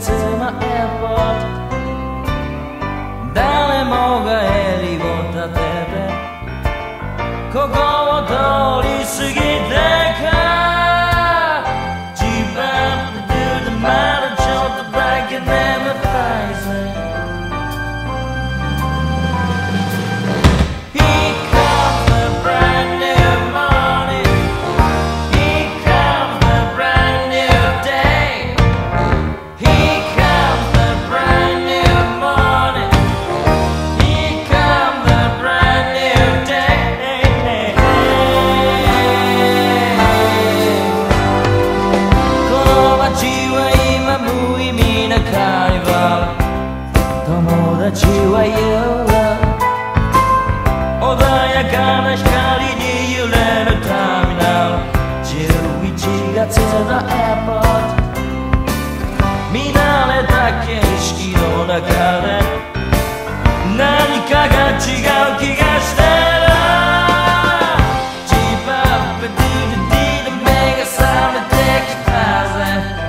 to my airport 誰もが襟を立ててここを通り過ぎてか Jeep up to the matter ちょっとだけ眠たいぜ友達は言う穏やかな光に揺れるターミナル11月のエアポート見慣れた景色の中で何かが違う気がしてるジープアップディーディーで目が覚めてきたぜ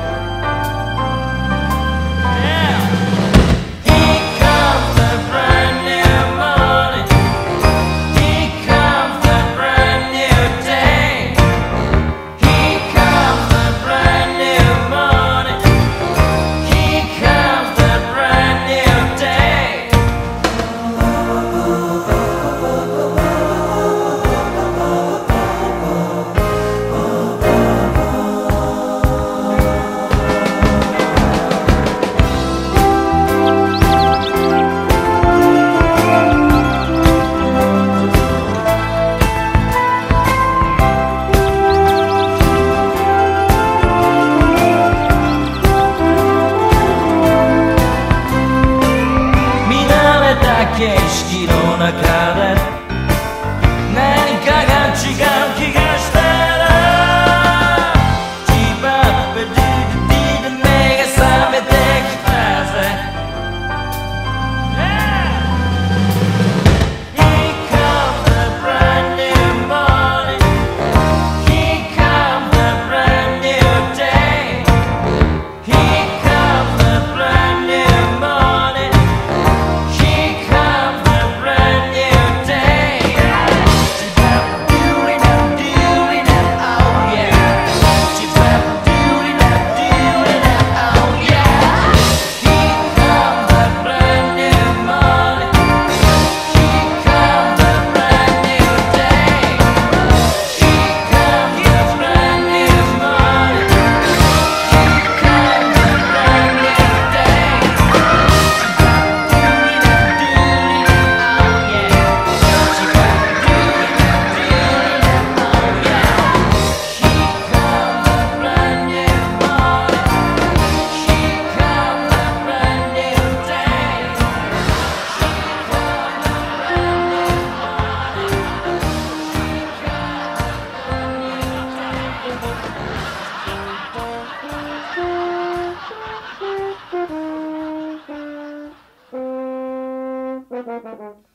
景色の中で何かが違う気がしてるジープアップディーディーで目が覚めてきたぜ Here comes the brand new morning Here comes the brand new day Here comes the brand new morning Thank you.